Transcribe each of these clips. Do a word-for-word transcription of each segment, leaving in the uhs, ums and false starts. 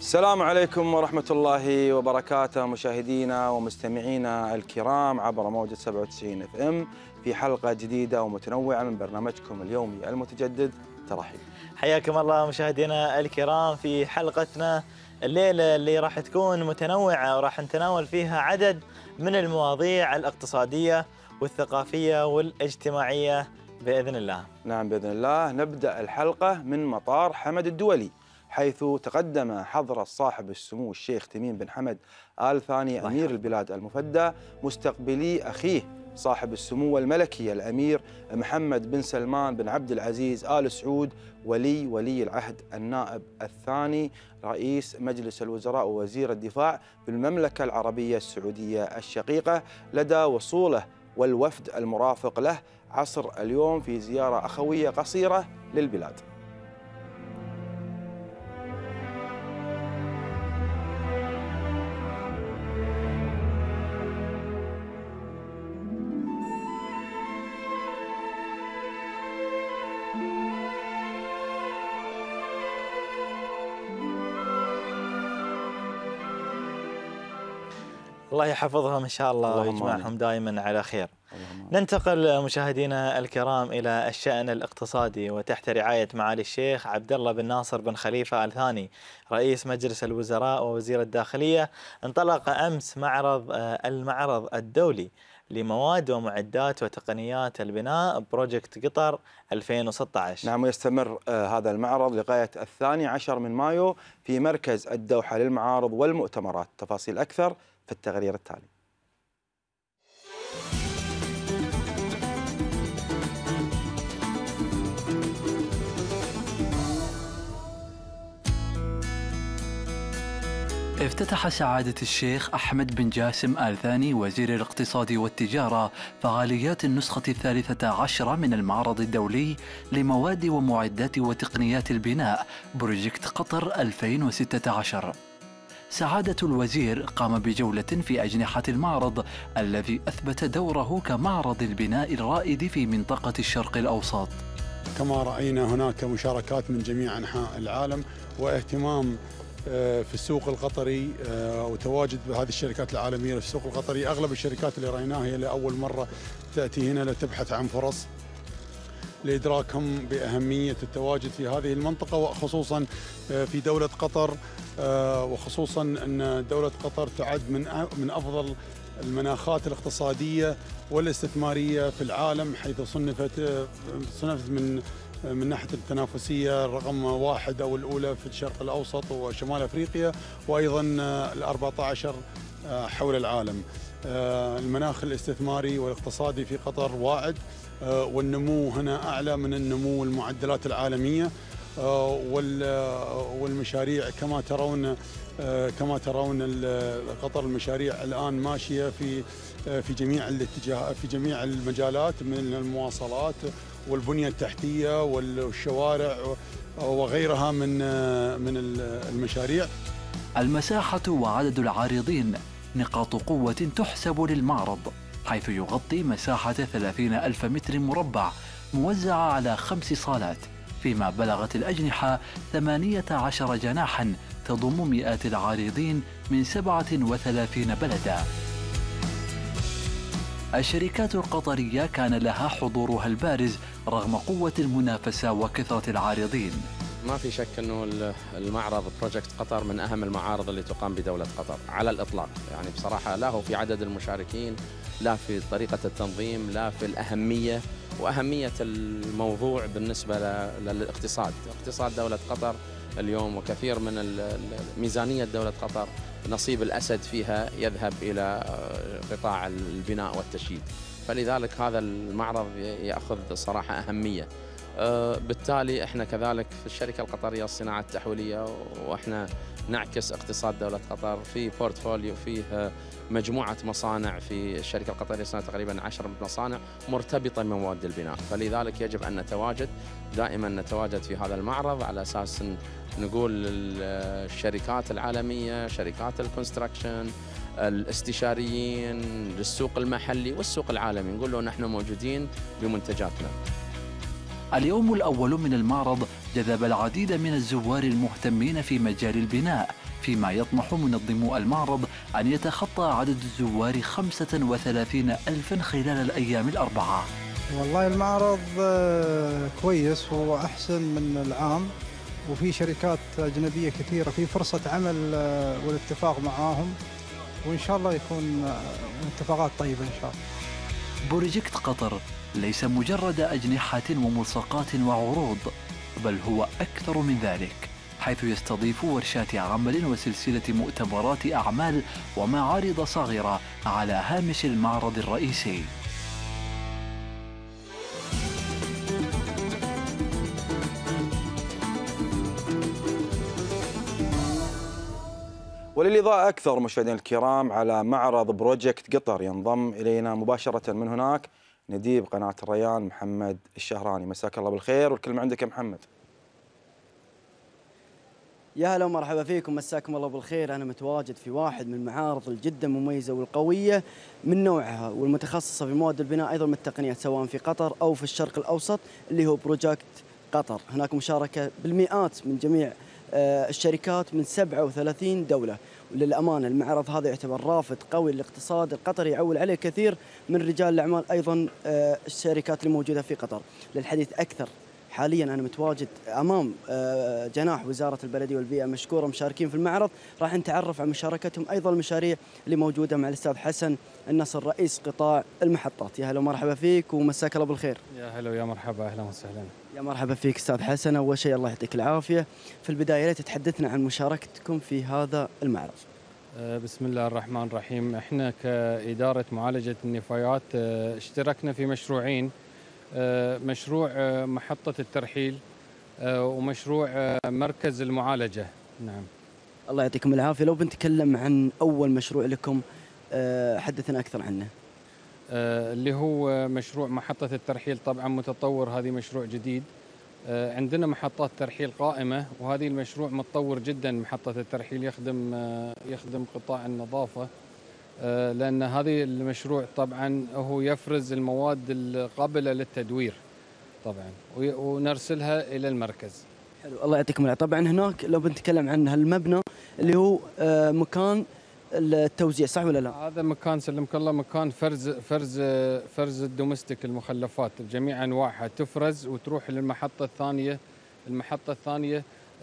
السلام عليكم ورحمة الله وبركاته مشاهدينا ومستمعينا الكرام عبر موجة سبعة وتسعين اف ام في حلقة جديدة ومتنوعة من برنامجكم اليومي المتجدد تراحيب. حياكم الله مشاهدينا الكرام في حلقتنا الليلة اللي راح تكون متنوعة وراح نتناول فيها عدد من المواضيع الاقتصادية والثقافية والاجتماعية بإذن الله. نعم بإذن الله. نبدأ الحلقة من مطار حمد الدولي، حيث تقدم حضرة صاحب السمو الشيخ تميم بن حمد آل ثاني أمير البلاد المفدى مستقبلي أخيه صاحب السمو الملكي الأمير محمد بن سلمان بن عبد العزيز آل سعود ولي ولي العهد النائب الثاني رئيس مجلس الوزراء ووزير الدفاع بالمملكة العربية السعودية الشقيقة، لدى وصوله والوفد المرافق له عصر اليوم في زيارة أخوية قصيرة للبلاد. الله يحفظهم إن شاء الله ويجمعهم دائما على خير. ننتقل مشاهدينا الكرام إلى الشأن الاقتصادي، وتحت رعاية معالي الشيخ عبد الله بن ناصر بن خليفة آل ثاني رئيس مجلس الوزراء ووزير الداخلية، انطلق أمس معرض المعرض الدولي لمواد ومعدات وتقنيات البناء بروجكت قطر ألفين وستة عشر. نعم، ويستمر هذا المعرض لغاية الثاني عشر من مايو في مركز الدوحة للمعارض والمؤتمرات. تفاصيل أكثر في التقرير التالي. افتتح سعادة الشيخ أحمد بن جاسم آل ثاني وزير الاقتصاد والتجارة فعاليات النسخة الثالثة عشرة من المعرض الدولي لمواد ومعدات وتقنيات البناء بروجكت قطر ألفين وستة عشر. سعادة الوزير قام بجولة في أجنحة المعرض الذي أثبت دوره كمعرض البناء الرائد في منطقة الشرق الأوسط. كما رأينا هناك مشاركات من جميع أنحاء العالم واهتمام في السوق القطري وتواجد بهذه الشركات العالمية في السوق القطري. أغلب الشركات اللي رأيناها هي لأول مرة تأتي هنا لتبحث عن فرص لإدراكهم بأهمية التواجد في هذه المنطقة، وخصوصا في دولة قطر، وخصوصا أن دولة قطر تعد من من أفضل المناخات الاقتصادية والاستثمارية في العالم، حيث صنفت صنفت من من ناحية التنافسية رقم واحد أو الأولى في الشرق الأوسط وشمال أفريقيا، وأيضا الأربعة عشر حول العالم. المناخ الاستثماري والاقتصادي في قطر واعد، والنمو هنا أعلى من النمو المعدلات العالمية، والمشاريع كما ترون كما ترون قطر المشاريع الآن ماشية في في جميع الاتجاه في جميع المجالات، من المواصلات والبنية التحتية والشوارع وغيرها من من المشاريع. المساحة وعدد العارضين نقاط قوة تحسب للمعرض، حيث يغطي مساحة ثلاثين ألف متر مربع موزعة على خمس صالات، فيما بلغت الأجنحة ثمانية عشر جناحاً تضم مئات العارضين من سبعة وثلاثين بلداً. الشركات القطرية كان لها حضورها البارز رغم قوة المنافسة وكثرة العارضين. ما في شك أنه المعرض بروجكت قطر من أهم المعارض اللي تقام بدولة قطر على الإطلاق، يعني بصراحة لا هو في عدد المشاركين، لا في طريقة التنظيم، لا في الأهمية وأهمية الموضوع بالنسبة للاقتصاد. اقتصاد دولة قطر اليوم وكثير من ميزانية دولة قطر نصيب الأسد فيها يذهب إلى قطاع البناء والتشييد، فلذلك هذا المعرض يأخذ صراحة أهمية. بالتالي احنا كذلك في الشركة القطرية الصناعة التحويلية، واحنا نعكس اقتصاد دولة قطر في بورتفوليو، فيه مجموعة مصانع في الشركة القطرية سنة تقريبا عشر مصانع مرتبطة بمواد البناء، فلذلك يجب أن نتواجد دائما نتواجد في هذا المعرض على أساس نقول الشركات العالمية، شركات الكونستراكشن، الاستشاريين، للسوق المحلي والسوق العالمي، نقول له نحن موجودين بمنتجاتنا. اليوم الأول من المعرض جذب العديد من الزوار المهتمين في مجال البناء، فيما يطمح منظمو المعرض أن يتخطى عدد الزوار خمسة وثلاثين ألفاً خلال الأيام الأربعة. والله المعرض كويس وأحسن من العام، وفي شركات أجنبية كثيرة، في فرصة عمل والاتفاق معاهم، وإن شاء الله يكون اتفاقات طيبة إن شاء الله. بروجكت قطر ليس مجرد أجنحة وملصقات وعروض، بل هو أكثر من ذلك، حيث يستضيف ورشات عمل وسلسلة مؤتمرات أعمال ومعارض صغيرة على هامش المعرض الرئيسي. وللإضاءة أكثر مشاهدينا الكرام على معرض بروجكت قطر، ينضم إلينا مباشرة من هناك نديب قناة الريان محمد الشهراني. مساك الله بالخير والكلمة عندك يا محمد. يا هلا ومرحبا فيكم، مساكم الله بالخير. أنا متواجد في واحد من المعارض الجدا مميزة والقوية من نوعها والمتخصصة في مواد البناء أيضا من التقنيات، سواء في قطر أو في الشرق الأوسط، اللي هو بروجكت قطر. هناك مشاركة بالمئات من جميع الشركات من سبعة وثلاثين دولة، وللأمانة المعرض هذا يعتبر رافد قوي للاقتصاد القطري، يعول عليه كثير من رجال الأعمال أيضا الشركات اللي موجودة في قطر. للحديث أكثر، حاليا أنا متواجد أمام جناح وزارة البلدية والبيئة، مشكورة مشاركين في المعرض، راح نتعرف عن مشاركتهم أيضا المشاريع اللي موجودة مع الأستاذ حسن النصر رئيس قطاع المحطات. يا هلا ومرحبا فيك ومساك الله بالخير. يا هلا ويا مرحبا، أهلا وسهلا. يا مرحبا فيك أستاذ حسن. أول شيء الله يعطيك العافية، في البداية تتحدثنا عن مشاركتكم في هذا المعرض. بسم الله الرحمن الرحيم. احنا كإدارة معالجة النفايات اشتركنا في مشروعين، مشروع محطة الترحيل ومشروع مركز المعالجة. نعم الله يعطيكم العافية. لو بنتكلم عن أول مشروع لكم حدثنا أكثر عنه. اللي هو مشروع محطة الترحيل، طبعا متطور، هذه مشروع جديد. عندنا محطات ترحيل قائمة، وهذه المشروع متطور جدا. محطة الترحيل يخدم يخدم قطاع النظافة، لأن هذه المشروع طبعا هو يفرز المواد القابلة للتدوير طبعا ونرسلها إلى المركز. حلو الله يعطيكم العافية. طبعا هناك لو بنتكلم عن هالمبنى اللي هو مكان التوزيع، صح ولا لا؟ هذا مكان سلمك الله مكان فرز فرز فرز الدومستيك، المخلفات بجميع انواعها تفرز وتروح للمحطه الثانيه. المحطه الثانيه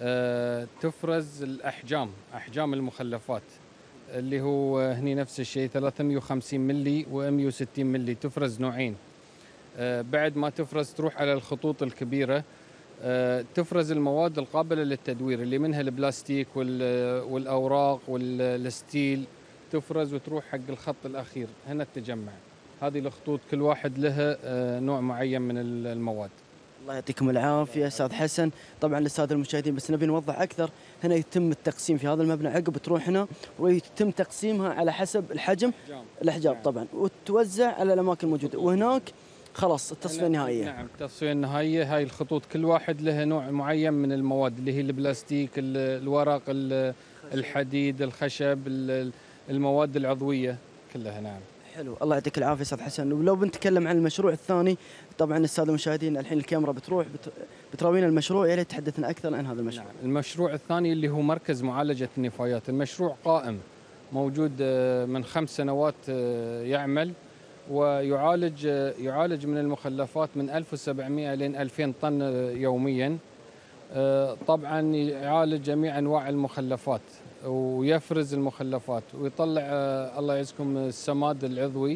تفرز الاحجام، احجام المخلفات اللي هو هني نفس الشيء ثلاثمئة وخمسين ملي ومئة وستين ملي، تفرز نوعين. بعد ما تفرز تروح على الخطوط الكبيره، تفرز المواد القابلة للتدوير اللي منها البلاستيك والأوراق والستيل، تفرز وتروح حق الخط الأخير هنا التجمع. هذه الخطوط كل واحد لها نوع معين من المواد. الله يعطيكم العافية أستاذ حسن. طبعا للسادة المشاهدين بس نبي نوضح أكثر، هنا يتم التقسيم في هذا المبنى، عقب تروح هنا ويتم تقسيمها على حسب الحجم، الأحجام طبعا، وتوزع على الأماكن الموجودة، وهناك خلاص التصفية النهائية. نعم التصفية النهائية. هاي الخطوط كل واحد له نوع معين من المواد اللي هي البلاستيك، الورق، الحديد، الخشب، المواد العضوية كلها. نعم حلو الله يعطيك العافية أستاذ حسن. ولو بنتكلم عن المشروع الثاني، طبعا السادة المشاهدين الحين الكاميرا بتروح بتراوينا المشروع، يا ريت تحدثنا أكثر عن هذا المشروع. نعم. المشروع الثاني اللي هو مركز معالجة النفايات، المشروع قائم موجود من خمس سنوات يعمل، ويعالج يعالج من المخلفات من ألف وسبعمئة لين ألفين طن يوميا. طبعا يعالج جميع انواع المخلفات ويفرز المخلفات ويطلع الله يعزكم السماد العضوي.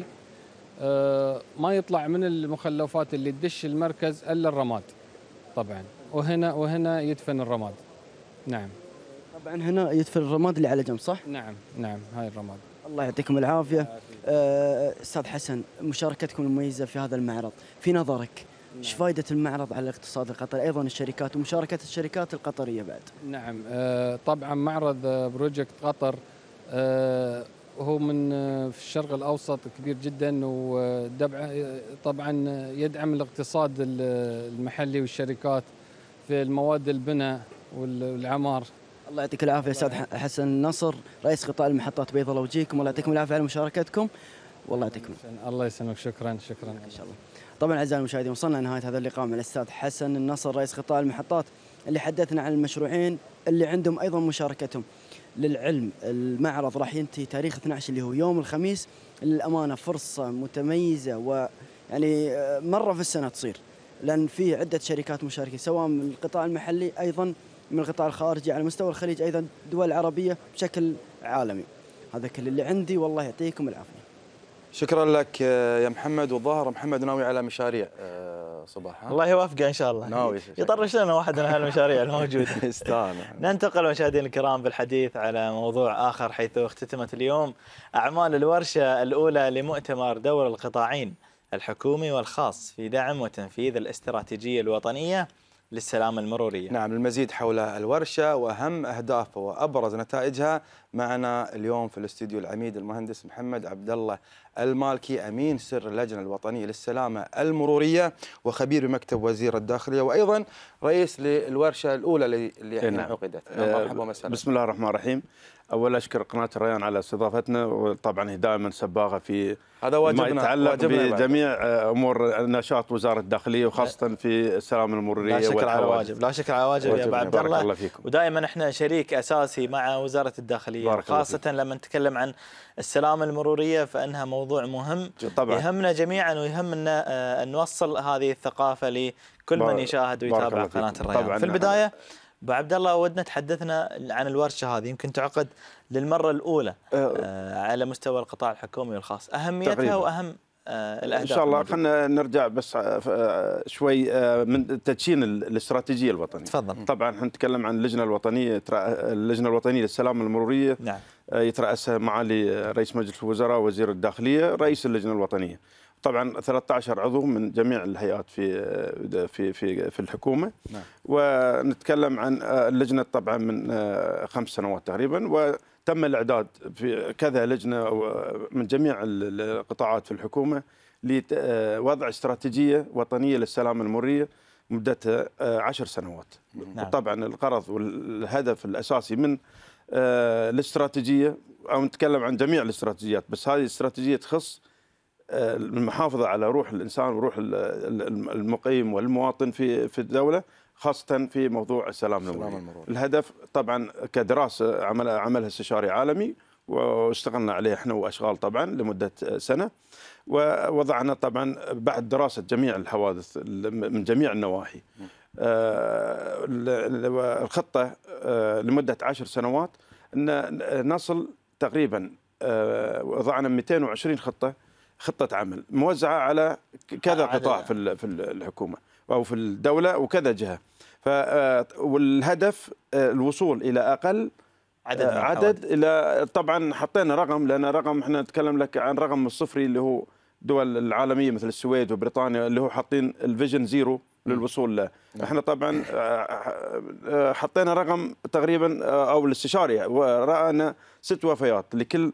ما يطلع من المخلفات اللي تدش المركز الا الرماد طبعا، وهنا وهنا يدفن الرماد. نعم طبعا هنا يدفن الرماد اللي على جنب، صح؟ نعم نعم هاي الرماد. الله يعطيكم العافية. أستاذ حسن، مشاركتكم المميزة في هذا المعرض في نظرك ايش فائدة المعرض على الاقتصاد القطري، ايضا الشركات ومشاركة الشركات القطرية بعد؟ نعم طبعا معرض بروجكت قطر هو من في الشرق الاوسط كبير جدا، وطبعا يدعم الاقتصاد المحلي والشركات في المواد البناء والعمار. الله يعطيك العافية أستاذ حسن النصر رئيس قطاع المحطات، بيض الله وجهكم، والله يعطيكم العافية على مشاركتكم، والله يعطيكم. الله يسلمك، شكرا شكرا ان شاء الله. طبعا اعزائي المشاهدين وصلنا لنهاية هذا اللقاء مع الاستاذ حسن النصر رئيس قطاع المحطات. اللي حدثنا عن المشروعين اللي عندهم أيضا مشاركتهم. للعلم المعرض راح ينتهي تاريخ اثني عشر اللي هو يوم الخميس. للأمانة فرصة متميزة ويعني مرة في السنة تصير، لأن فيه عدة شركات مشاركة سواء من القطاع المحلي أيضا من القطاع الخارجي على مستوى الخليج أيضا دول عربية بشكل عالمي. هذا كل اللي عندي، والله يعطيكم العافية. شكرا لك يا محمد. والظاهر محمد ناوي على مشاريع صباح. الله يوفقه ان شاء الله. ناوي يطرش لنا واحد من هالمشاريع الموجوده. يستاهل. ننتقل مشاهدينا الكرام بالحديث على موضوع اخر، حيث اختتمت اليوم اعمال الورشه الاولى لمؤتمر دور القطاعين الحكومي والخاص في دعم وتنفيذ الاستراتيجيه الوطنيه للسلامة المرورية. نعم، المزيد حول الورشة وأهم أهدافها وأبرز نتائجها معنا اليوم في الاستوديو العميد المهندس محمد عبد الله المالكي، أمين سر اللجنة الوطنية للسلامة المرورية وخبير بمكتب وزير الداخلية، وأيضا رئيس للورشة الأولى اللي الحين عقدت. مرحبا وسهلا. بسم الله الرحمن الرحيم. أول أشكر قناة الريان على استضافتنا، وطبعا هي دائما سباقة في هذا واجبنا ما يتعلق واجبنا بجميع أمور نشاط وزارة الداخلية وخاصة في السلامة المرورية. لا شكر على واجب، لا شكر على واجب يا أبو عبد الله. الله فيكم. ودائما احنا شريك أساسي مع وزارة الداخلية، خاصة لما نتكلم عن السلامة المرورية فإنها موضوع مهم طبعا. يهمنا جميعا ويهمنا أن نوصل هذه الثقافة لكل من يشاهد ويتابع قناة الريان. في البداية أبو عبد الله ودنا تحدثنا عن الورشة هذه، يمكن تعقد للمرة الأولى آه على مستوى القطاع الحكومي والخاص، أهميتها تقريبا. وأهم آه الأهداف. إن شاء الله خلينا نرجع بس شوي من تدشين الاستراتيجية الوطنية. تفضل. طبعا احنا نتكلم عن اللجنة الوطنية، اللجنة الوطنية للسلامة المرورية. نعم. يترأسها معالي رئيس مجلس الوزراء وزير الداخلية رئيس اللجنة الوطنية. طبعا ثلاثة عشر عضو من جميع الهيئات في في في في الحكومه. نعم. ونتكلم عن اللجنه طبعا من خمس سنوات تقريبا، وتم الاعداد في كذا لجنه من جميع القطاعات في الحكومه لوضع استراتيجيه وطنيه للسلامه المروريه مدتها عشر سنوات. نعم. وطبعا الغرض والهدف الاساسي من الاستراتيجيه، او نتكلم عن جميع الاستراتيجيات، بس هذه الاستراتيجيه تخص المحافظة على روح الإنسان وروح المقيم والمواطن في في الدولة، خاصة في موضوع السلام المروري. الهدف طبعا كدراسة عمل عملها استشاري عالمي واشتغلنا عليه احنا وأشغال طبعا لمدة سنة، ووضعنا طبعا بعد دراسة جميع الحوادث من جميع النواحي الخطة لمدة عشر سنوات أن نصل تقريبا، وضعنا مئتين وعشرين خطة خطة عمل موزعة على كذا قطاع في في الحكومة أو في الدولة وكذا جهة. ف والهدف الوصول إلى أقل عدد, عدد إلى طبعا حطينا رقم، لأن رقم احنا نتكلم لك عن رقم الصفري اللي هو دول العالمية مثل السويد وبريطانيا اللي هو حاطين الفيجن زيرو للوصول له. احنا طبعا حطينا رقم تقريبا او الاستشاري ورأنا ست وفيات لكل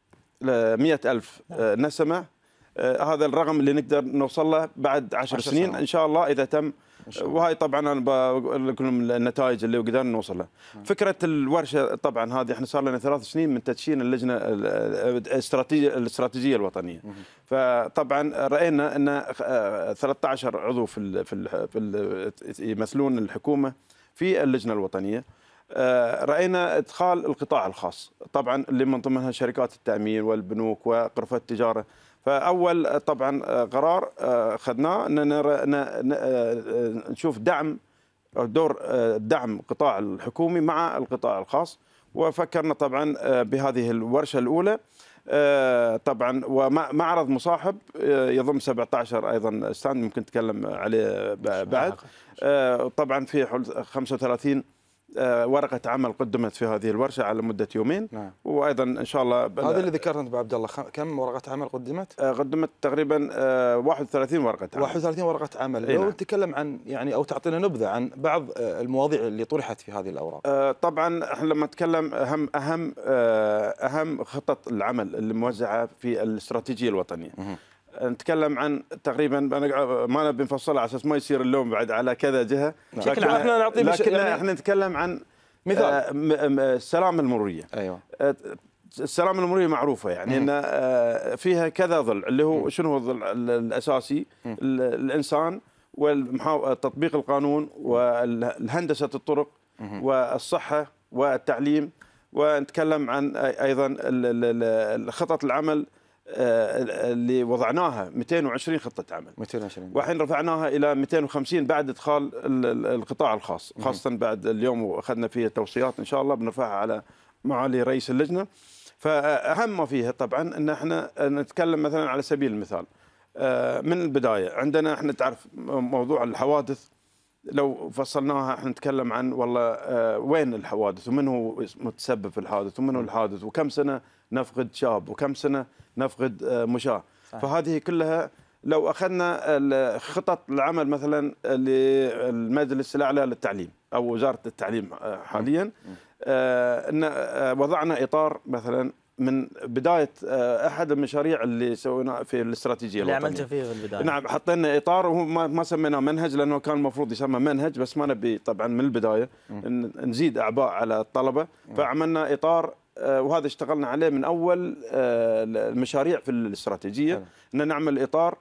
مئة ألف نسمة. هذا الرقم اللي نقدر نوصل له بعد عشر سنين إن شاء الله إذا تم. وهاي طبعا أنا بقول لكم النتائج اللي قدرنا نوصل لها. فكرة الورشة طبعا هذه احنا صار لنا ثلاث سنين من تدشين اللجنة الاستراتيجية الاستراتيجية الوطنية. فطبعا رأينا أن ثلاثة عشر عضو في في يمثلون الحكومة في اللجنة الوطنية. رأينا إدخال القطاع الخاص طبعا اللي من ضمنها شركات التأمين والبنوك وغرفات التجارة. فأول طبعا قرار أخذناه أننا نشوف دعم أو دور دعم القطاع الحكومي مع القطاع الخاص، وفكرنا طبعا بهذه الورشة الأولى طبعا ومعرض مصاحب يضم سبعة عشر أيضا ستاند ممكن نتكلم عليه بعد. طبعا في خمسة وثلاثين ورقة عمل قدمت في هذه الورشة على مدة يومين. نعم. وأيضا إن شاء الله هذا اللي ذكرت أنت أبو عبد الله، كم ورقة عمل قدمت؟ قدمت تقريبا واحد وثلاثين ورقة عمل. واحد وثلاثين ورقة عمل. لو نتكلم عن يعني أو تعطينا نبذة عن بعض المواضيع اللي طرحت في هذه الأوراق. طبعا احنا لما نتكلم أهم أهم أهم خطط العمل اللي موزعة في الاستراتيجية الوطنية. مه. نتكلم عن تقريبا ما نبي نفصلها على اساس ما يصير اللوم بعد على كذا جهه. لكن احنا نعطي لكن يعني احنا نتكلم عن مثال السلامه المروريه. ايوه. السلامه المروريه معروفه يعني ان فيها كذا ضلع اللي هو شنو هو الضلع الاساسي؟ الانسان وتطبيق القانون والهندسة الطرق والصحة والتعليم، ونتكلم عن أيضا خطط العمل اللي وضعناها مئتين وعشرين خطة عمل مئتين وعشرين وحين رفعناها إلى مئتين وخمسين بعد إدخال القطاع الخاص، خاصة بعد اليوم وأخذنا فيه توصيات إن شاء الله بنرفعها على معالي رئيس اللجنة. فأهم ما فيها طبعا أن احنا نتكلم مثلا على سبيل المثال من البداية عندنا احنا تعرف موضوع الحوادث، لو فصلناها احنا نتكلم عن والله وين الحوادث ومن هو متسبب في الحادث ومن هو الحادث وكم سنة نفقد شاب وكم سنة نفقد مشاة. فهذه كلها لو أخذنا خطط العمل مثلا للمجلس الأعلى للتعليم أو وزارة التعليم حاليا، أن وضعنا إطار مثلا من بداية أحد المشاريع اللي سويناها في الاستراتيجية اللي الوطنية. عملت فيه في البداية. نعم حطينا إطار وهو ما, ما سميناه منهج لأنه كان المفروض يسمى منهج، بس ما نبي طبعا من البداية نزيد أعباء على الطلبة، فعملنا إطار وهذا اشتغلنا عليه من أول المشاريع في الاستراتيجية، أن نعمل إطار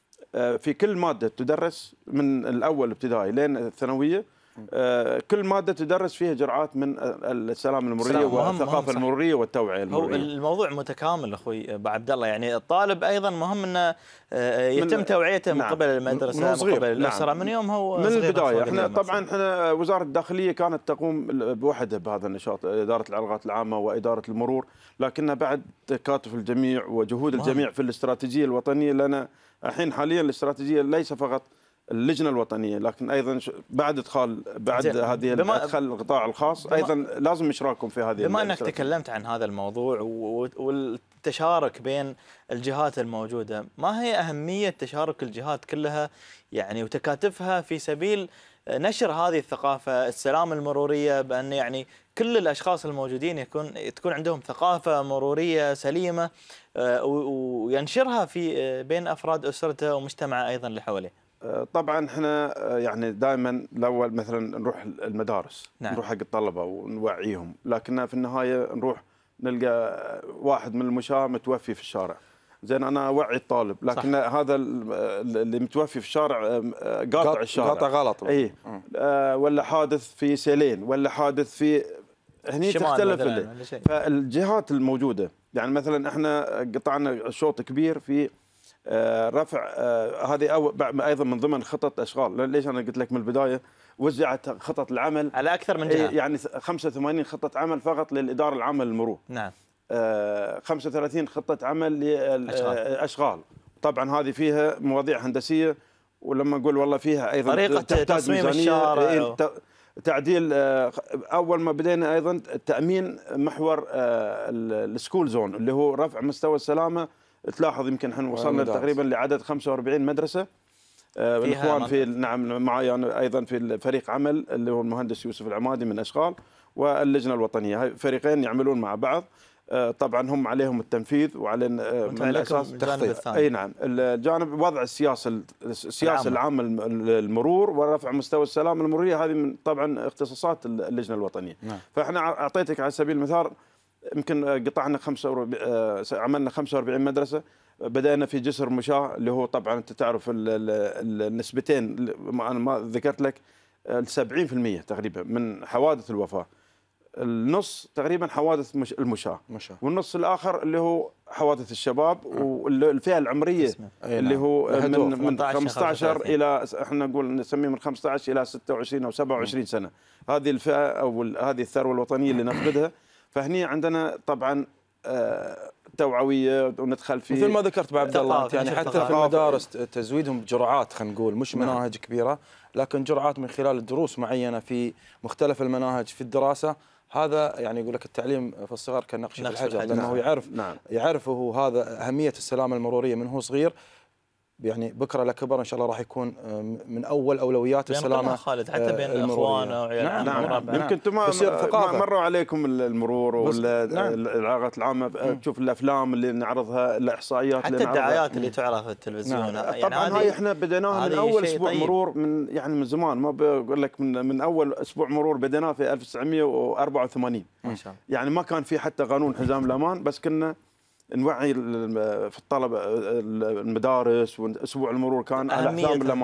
في كل مادة تدرس من الأول ابتدائي لين الثانوية، كل مادة تدرس فيها جرعات من السلام المرورية والثقافة المرورية والتوعية المرورية. هو الموضوع متكامل أخوي أبو عبد الله، يعني الطالب أيضا مهم أنه يتم توعيته من نعم قبل المدرسة من قبل الأسرة، نعم من يوم هو من البداية. احنا طبعا احنا وزارة الداخلية كانت تقوم بوحدها بهذا النشاط، إدارة العلاقات العامة وإدارة المرور، لكنها بعد تكاتف الجميع وجهود مهم. الجميع في الاستراتيجية الوطنية. لنا الحين حاليا الاستراتيجية ليس فقط اللجنة الوطنية، لكن أيضا بعد إدخال بعد هذه إدخال القطاع الخاص أيضا لازم إشراككم في هذه. بما أنك تكلمت عن هذا الموضوع والتشارك بين الجهات الموجودة، ما هي أهمية تشارك الجهات كلها يعني وتكاتفها في سبيل نشر هذه الثقافة السلام المرورية، بأن يعني كل الأشخاص الموجودين يكون تكون عندهم ثقافة مرورية سليمة وينشرها في بين أفراد أسرته ومجتمعه أيضا اللي حواليه؟ طبعا احنا يعني دائما الاول مثلا نروح المدارس، نعم. نروح حق الطلبه ونوعيهم، لكن في النهايه نروح نلقى واحد من المشاة متوفي في الشارع. زين انا اوعي الطالب، لكن صح. هذا اللي متوفي في الشارع قاطع الشارع، قاطع غلط، اي آه ولا حادث في سيلين ولا حادث في هني تختلف. فالجهات الموجوده يعني مثلا احنا قطعنا شوط كبير في رفع هذه أو ايضا من ضمن خطط اشغال. ليش انا قلت لك من البدايه وزعت خطط العمل على اكثر من جهه، يعني خمسة وثمانين خطه عمل فقط للاداره العامه للمرور، نعم خمسة وثلاثين خطه عمل للاشغال. طبعا هذه فيها مواضيع هندسيه، ولما نقول والله فيها ايضا طريقه تصميم الشارع، تعديل. اول ما بدينا ايضا تامين محور السكول زون اللي هو رفع مستوى السلامه. تلاحظ يمكن احنا وصلنا تقريبا لعدد خمسة وأربعين مدرسه. الاخوان في نعم معي انا ايضا في فريق عمل اللي هو المهندس يوسف العمادي من اشغال واللجنه الوطنيه، هاي فريقين يعملون مع بعض. طبعا هم عليهم التنفيذ وعلينا من الاساس التخطيط. اي نعم الجانب وضع السياسه السياسه العامه المرور ورفع مستوى السلامه المروريه، هذه من طبعا اختصاصات اللجنه الوطنيه. نعم. فاحنا اعطيتك على سبيل المثال يمكن قطعنا خمسة وربع... عملنا خمسة وأربعين مدرسة. بدأنا في جسر مشاة اللي هو طبعا أنت تعرف النسبتين أنا ما ذكرت لك سبعين بالمئة تقريبا من حوادث الوفاة، النص تقريبا حوادث مش المشاة مشاة. والنص الآخر اللي هو حوادث الشباب والفئة العمرية اللي هو من من خمسة عشر إلى احنا نقول نسميه من خمسة عشر إلى ستة وعشرين أو سبعة وعشرين سنة. هذه الفئة أو هذه الثروة الوطنية اللي نفقدها. فهني عندنا طبعا توعويه وندخل في مثل ما ذكرت بعد الله يعني حتى في المدارس تزويدهم بجرعات، خلينا نقول مش مناهج كبيره لكن جرعات من خلال دروس معينه في مختلف المناهج في الدراسه. هذا يعني يقول لك التعليم في الصغر كالنقش في الحجر، لانه يعرف نعم. يعرف هو هذا اهميه السلامه المروريه من هو صغير، يعني بكره لكبر ان شاء الله راح يكون من اول اولويات السلامه خالد حتى بين اخوانه وعيال نعم نعم نعم. يمكن انتم ما مروا عليكم المرور والعلاقات العامه، تشوف الافلام اللي نعرضها الاحصائيات حتى اللي الدعايات اللي تعرض في التلفزيون. نعم. يعني طبعا هاي احنا بديناها من اول اسبوع طيب. مرور من يعني من زمان، ما بقول لك من من اول اسبوع مرور بديناه في ألف وتسعمئة وأربعة وثمانين ما شاء الله. يعني ما كان في حتى قانون حزام الامان، بس كنا نوعي في الطلبه المدارس. واسبوع المرور كان على حزام الامان،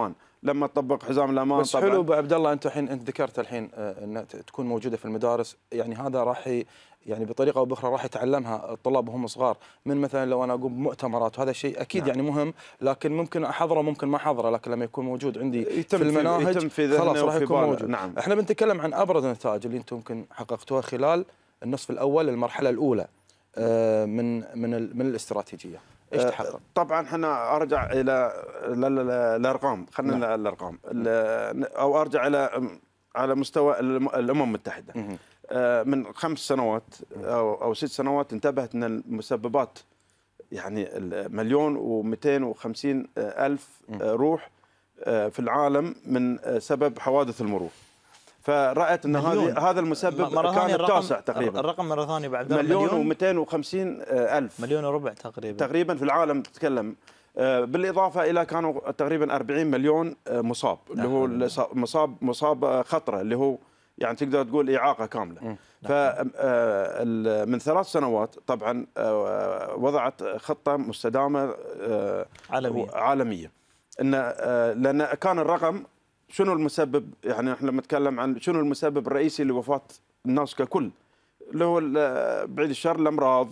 لما تطبق حزام الامان. بس حلو ابو عبد الله، انت الحين انت ذكرت الحين ان تكون موجوده في المدارس، يعني هذا راح يعني بطريقه او باخرى راح يتعلمها الطلاب وهم صغار، من مثلا لو انا اقوم بمؤتمرات، وهذا الشيء اكيد نعم. يعني مهم، لكن ممكن احضره ممكن ما احضره، لكن لما يكون موجود عندي في المناهج يتم في خلاص راح يكون موجود. نعم. احنا بنتكلم عن ابرز النتائج اللي انتم يمكن حققتوها خلال النصف الاول المرحله الاولى من من من الاستراتيجيه. ايش تحقق؟ طبعا احنا ارجع الى الارقام، خلينا نعم. الارقام او ارجع الى على مستوى الامم المتحده. مه. من خمس سنوات او او ست سنوات انتبهت ان المسببات يعني مليون ومئتين وخمسين الف روح في العالم من سبب حوادث المرور. فرأت ان هذه هذا المسبب كان التاسع تقريبا. الرقم مره ثانيه بعد مليون ومئتين وخمسين الف مليون وربع تقريبا تقريبا في العالم تتكلم. بالاضافه الى كانوا تقريبا أربعين مليون مصاب، اللي هو مصاب مصاب خطره، اللي هو يعني تقدر تقول اعاقه كامله. فمن ثلاث سنوات طبعا وضعت خطه مستدامه عالميه عالميه ان لان كان الرقم شنو المسبب، يعني احنا لما نتكلم عن شنو المسبب الرئيسي لوفاه الناس ككل، اللي هو بعيد الشر الامراض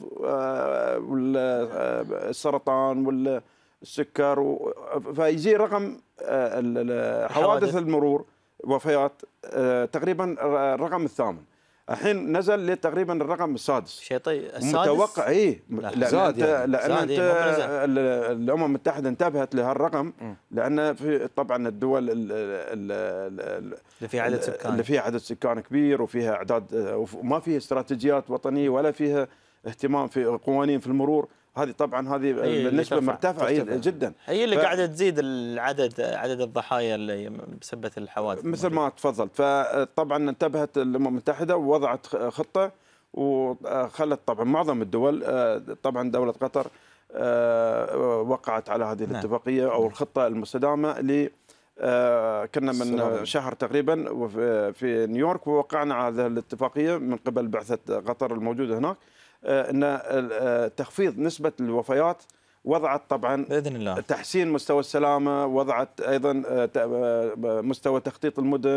والسرطان والسكر، فيجي رقم حوادث المرور وفيات تقريبا الرقم الثامن. الحين نزل لتقريبا الرقم السادس. شيء طيب السادس متوقع اي لا زاد يعني. لان انت الامم المتحده انتبهت لهالرقم، لان في طبعا الدول اللي فيها عدد سكان اللي فيها عدد سكان كبير وفيها اعداد وما فيها استراتيجيات وطنيه ولا فيها اهتمام في قوانين في المرور، هذه طبعا هذه النسبه مرتفعه جدا، هي اللي ف... قاعده تزيد العدد عدد الضحايا اللي بسبب الحوادث مثل ما تفضلت. فطبعا انتبهت الامم المتحده ووضعت خطه وخلت طبعا معظم الدول، طبعا دوله قطر وقعت على هذه الاتفاقيه او الخطه المستدامه اللي كنا من شهر تقريبا في نيويورك، ووقعنا على هذه الاتفاقيه من قبل بعثه قطر الموجوده هناك، ان تخفيض نسبه الوفيات، وضعت طبعا باذن الله تحسين مستوى السلامه، وضعت ايضا مستوى تخطيط المدن،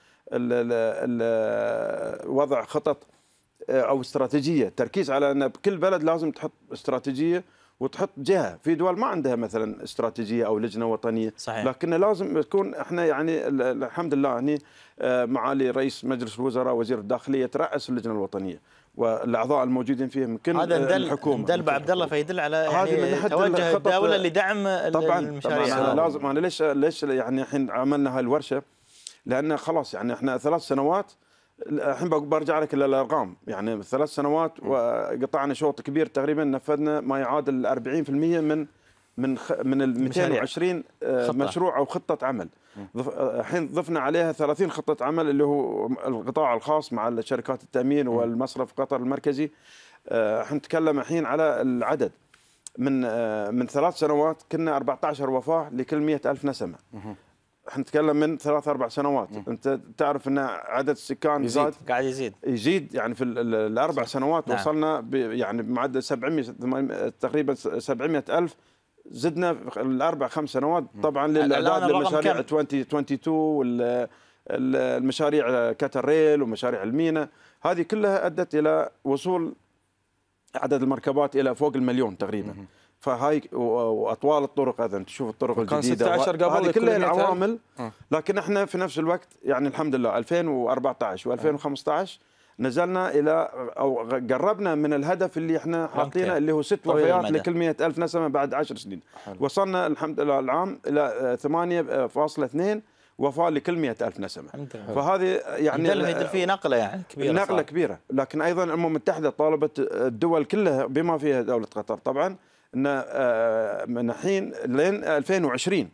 ووضع خطط او استراتيجيه، تركيز على ان بكل بلد لازم تحط استراتيجيه وتحط جهه. في دول ما عندها مثلا استراتيجيه او لجنه وطنيه، صحيح. لكن لازم تكون احنا يعني الحمد لله يعني معالي رئيس مجلس الوزراء وزير الداخليه ترأس اللجنه الوطنيه والاعضاء الموجودين فيها من كل هذا الحكومه. هذا ابو عبد الله فيدل على يعني توجه الدوله لدعم طبعا المشاريع. طبعا لازم. انا ليش ليش يعني الحين عملنا هاي الورشه؟ لان خلاص يعني احنا ثلاث سنوات، الحين برجع لك للارقام، يعني ثلاث سنوات وقطعنا شوط كبير، تقريبا نفذنا ما يعادل أربعين بالمئة من من من ال مئتين وعشرين مشروع او خطه عمل. الحين ضفنا عليها ثلاثين خطه عمل اللي هو القطاع الخاص مع شركات التامين والمصرف قطر المركزي. احنا نتكلم الحين على العدد من من ثلاث سنوات كنا أربعة عشر وفاه لكل مئة ألف نسمه. احنا نتكلم من ثلاث اربع سنوات. م. انت تعرف ان عدد السكان يزيد زاد، قاعد يزيد يزيد يعني في الاربع سنوات. نعم. وصلنا يعني بمعدل سبعمئة تقريبا سبعمئة ألف، زدنا في الاربع خمس سنوات طبعا للاعداد لمشاريع ألفين واثنين وعشرين والمشاريع كاتر ريل ومشاريع المينا، هذه كلها ادت الى وصول عدد المركبات الى فوق المليون تقريبا. م. فهاي واطوال الطرق، اذا تشوف الطرق الجديده هذه كلها العوامل. لكن احنا في نفس الوقت يعني الحمد لله ألفين وأربعة عشر وألفين وخمسة عشر نزلنا الى او قربنا من الهدف اللي احنا حاطينه اللي هو ست وفيات لكل مئة ألف نسمه بعد عشر سنين. حلو. وصلنا الحمد لله العام الى ثمانية فاصلة اثنين وفاه لكل مئة ألف نسمه. فهذه يعني يدل فيه نقله يعني كبيره، نقله صار. كبيره. لكن ايضا الامم المتحده طالبت الدول كلها بما فيها دوله قطر طبعا ان من الحين لين ألفين وعشرين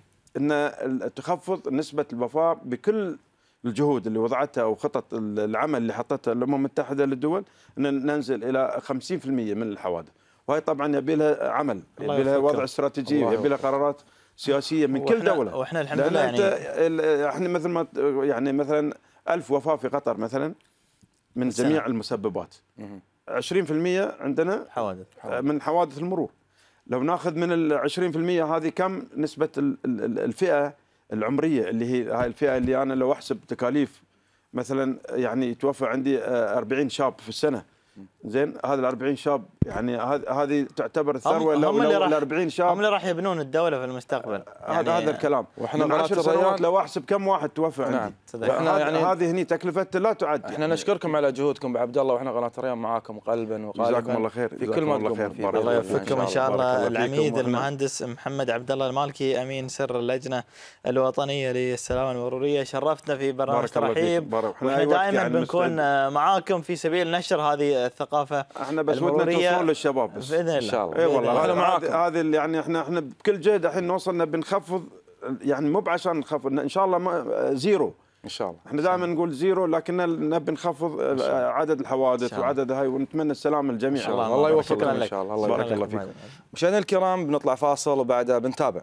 ان تخفض نسبه الوفاه بكل الجهود اللي وضعتها وخطط العمل اللي حطتها الامم المتحده للدول، ان ننزل الى خمسين بالمئة من الحوادث. وهي طبعا يبي لها عمل، يبي لها وضع استراتيجي، يبي لها قرارات سياسيه من كل دوله. واحنا الحمد لله يعني احنا مثل ما يعني مثلا ألف وفاه في قطر مثلا من جميع المسببات، عشرين بالمئة عندنا حوادث من حوادث المرور. لو ناخذ من ال عشرين بالمئة هذه كم نسبة الفئة العمريه اللي هي هاي الفئه اللي انا لو احسب تكاليف مثلا يعني يتوفى عندي أربعين شاب في السنه، زين هذا ال أربعين شاب يعني هذه تعتبر الثروه لو ال أربعين شاب هم اللي راح يبنون الدوله في المستقبل. هذا يعني هذا الكلام. واحنا من عشر سنوات لو احسب كم واحد توفى عندي. نعم. احنا يعني هذه هني تكلفتها لا تعد. احنا يعني نشكركم على جهودكم بعبد الله، واحنا قناه الريان معاكم قلبا وقالبا. جزاكم الله خير في كل ما تقومون فيه. الله يوفقكم ان شاء الله. العميد المهندس محمد عبد الله المالكي امين سر اللجنه الوطنيه للسلامه المروريه، شرفتنا في برنامج ترحيب، واحنا دائما بنكون معاكم في سبيل نشر هذه الثقافه. احنا بس ودنا توصلون للشباب بس باذن الله ان شاء الله. اي والله انا معاكم. هذه يعني احنا احنا بكل جهد الحين نوصلنا بنخفض، يعني مو بعشان نخفض ان شاء الله ما زيرو ان شاء الله. احنا دائما نقول زيرو لكن نبي نخفض عدد الحوادث وعدد هاي، ونتمنى السلام للجميع. الله, الله يوفقنا ان شاء الله. الله بارك الله فيكم. مشاهدينا الكرام بنطلع فاصل وبعدها بنتابع.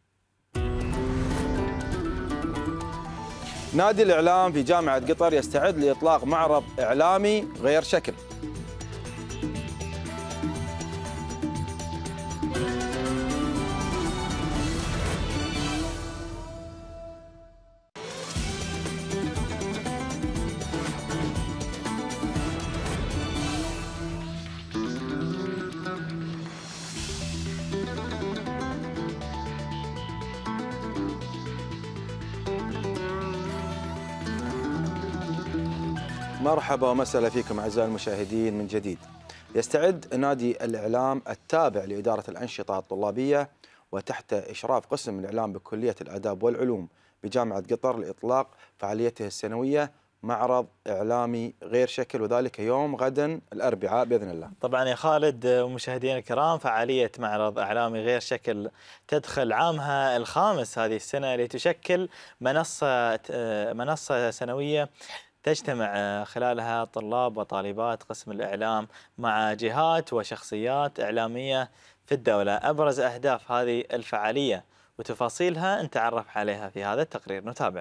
نادي الإعلام في جامعة قطر يستعد لإطلاق معرض إعلامي غير شكل. مرحبا ومسهلا فيكم أعزائي المشاهدين من جديد. يستعد نادي الإعلام التابع لإدارة الأنشطة الطلابية وتحت إشراف قسم الإعلام بكلية الآداب والعلوم بجامعة قطر لإطلاق فعاليته السنوية معرض إعلامي غير شكل، وذلك يوم غدا الأربعاء بإذن الله. طبعا يا خالد ومشاهدينا الكرام، فعالية معرض إعلامي غير شكل تدخل عامها الخامس هذه السنة، لتشكل منصة منصة سنوية تجتمع خلالها طلاب وطالبات قسم الإعلام مع جهات وشخصيات إعلامية في الدولة. أبرز أهداف هذه الفعالية وتفاصيلها نتعرف عليها في هذا التقرير، نتابع.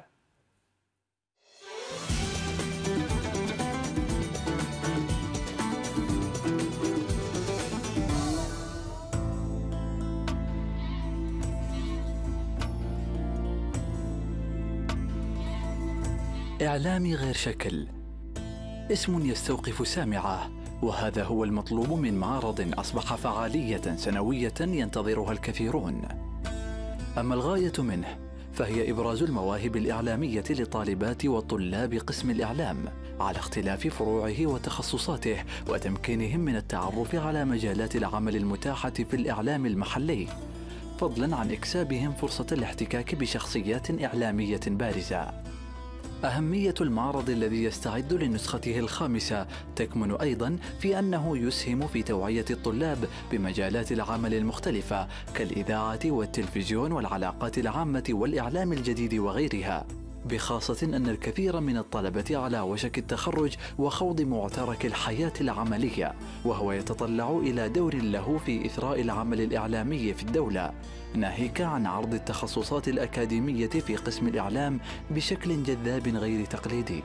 إعلامي غير شكل اسم يستوقف سامعه، وهذا هو المطلوب من معرض أصبح فعالية سنوية ينتظرها الكثيرون. أما الغاية منه فهي إبراز المواهب الإعلامية لطالبات وطلاب قسم الإعلام على اختلاف فروعه وتخصصاته، وتمكينهم من التعرف على مجالات العمل المتاحة في الإعلام المحلي، فضلاً عن إكسابهم فرصة الاحتكاك بشخصيات إعلامية بارزة. أهمية المعرض الذي يستعد لنسخته الخامسة تكمن أيضاً في أنه يسهم في توعية الطلاب بمجالات العمل المختلفة كالإذاعة والتلفزيون والعلاقات العامة والإعلام الجديد وغيرها، بخاصة أن الكثير من الطلبة على وشك التخرج وخوض معترك الحياة العملية، وهو يتطلع إلى دور له في إثراء العمل الإعلامي في الدولة، ناهيك عن عرض التخصصات الأكاديمية في قسم الإعلام بشكل جذاب غير تقليدي.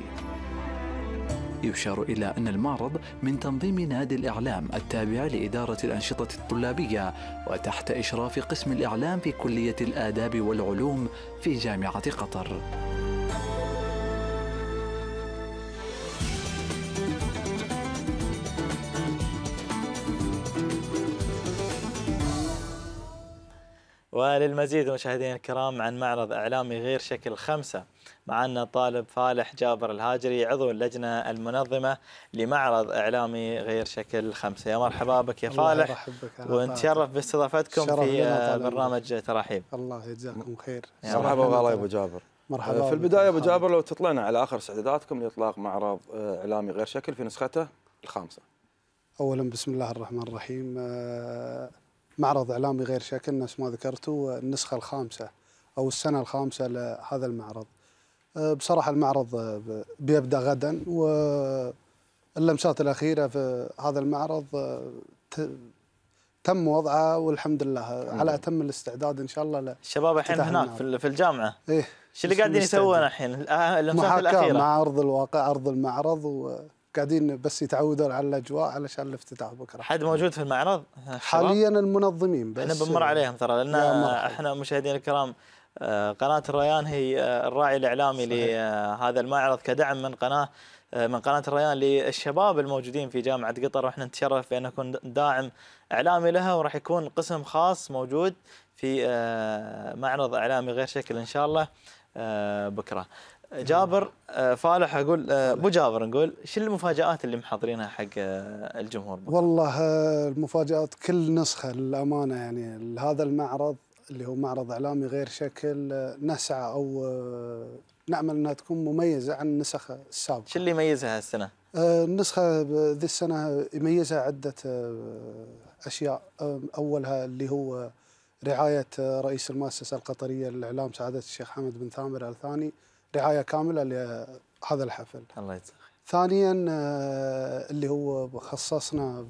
يشار إلى أن المعرض من تنظيم نادي الإعلام التابع لإدارة الأنشطة الطلابية وتحت إشراف قسم الإعلام في كلية الآداب والعلوم في جامعة قطر. وللمزيد مشاهدينا الكرام عن معرض إعلامي غير شكل خمسة، معنا الطالب فالح جابر الهاجري عضو اللجنة المنظمة لمعرض إعلامي غير شكل خمسة. يا مرحبا بك يا فالح، ونتشرف باستضافتكم في برنامج ترحيب. الله يجزاكم خير. مرحبا والله يا أبو جابر. مرحبا. في البداية أبو جابر لو تطلعنا على آخر استعداداتكم لإطلاق معرض إعلامي غير شكل في نسخته الخامسة. أولا بسم الله الرحمن الرحيم. معرض إعلامي غير شكل نفس ما ذكرتوا النسخة الخامسة أو السنة الخامسة لهذا المعرض. بصراحة المعرض بيبدأ غدا، واللمسات الأخيرة في هذا المعرض تم وضعه والحمد لله على أتم الاستعداد إن شاء الله. الشباب الحين هناك في الجامعة إيه شو اللي قاعدين يسوون الحين؟ اللمسات الأخيرة مع أرض الواقع، أرض المعرض، و قاعدين بس يتعودون على الأجواء علشان الافتتاح بكرة. حد موجود في المعرض؟ حاليا المنظمين بس. احنا بنمر عليهم ترى، لأن احنا مشاهدينا الكرام قناة الريان هي الراعي الإعلامي لهذا المعرض كدعم من قناة من قناة الريان للشباب الموجودين في جامعة قطر، واحنا نتشرف بأن نكون داعم إعلامي لها، وراح يكون قسم خاص موجود في معرض إعلامي غير شكل إن شاء الله بكرة. جابر فالح، أقول أبو جابر، نقول شو المفاجآت اللي محضرينها حق الجمهور بكرة؟ والله المفاجآت كل نسخة للأمانة، يعني هذا المعرض اللي هو معرض إعلامي غير شكل نسعى أو نأمل أنها تكون مميزة عن النسخ السابقة. شو اللي يميزها هالسنة؟ النسخة ذي السنة يميزها عدة أشياء، أولها اللي هو رعاية رئيس المؤسسة القطرية للإعلام سعادة الشيخ حمد بن ثامر آل ثاني، رعاية كاملة لهذا الحفل. الله يجزاك. ثانيا اللي هو خصصنا